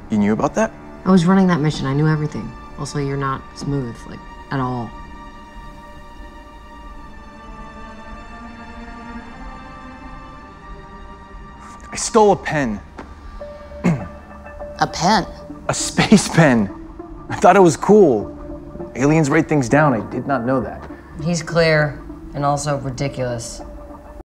You knew about that? I was running that mission. I knew everything. Also, you're not smooth, like, at all. I stole a pen. A pen? A space pen. I thought it was cool. Aliens write things down. I did not know that. He's clear and also ridiculous.